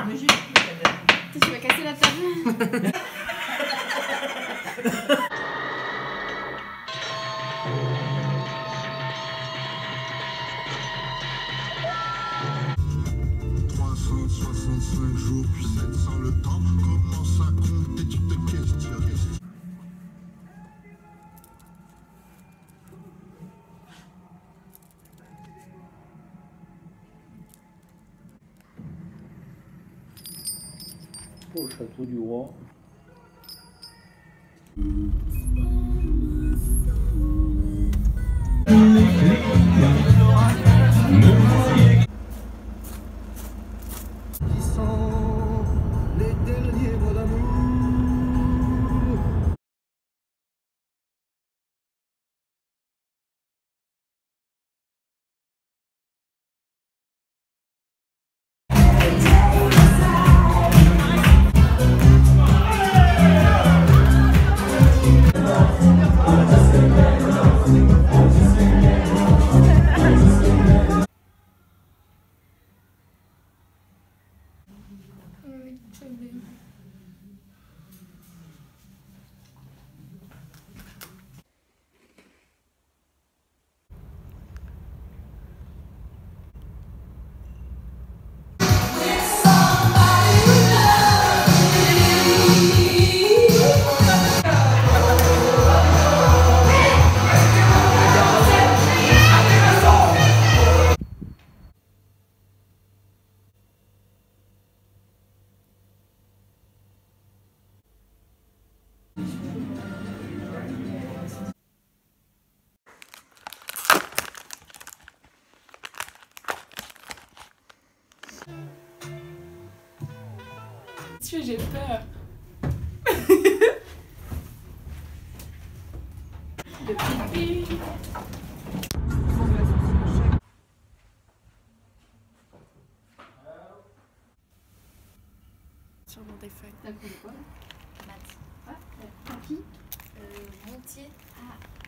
Mais j'ai plus la table. Tu vas casser la table. Jours, puis 700 le temps commence à compter, tu te questionnes. Au château du roi. Les derniers mots d'amour. J'ai peur. Le pipi. Sur mon téléphone. T'as cours de quoi? Maths. Papy Montier. Ah.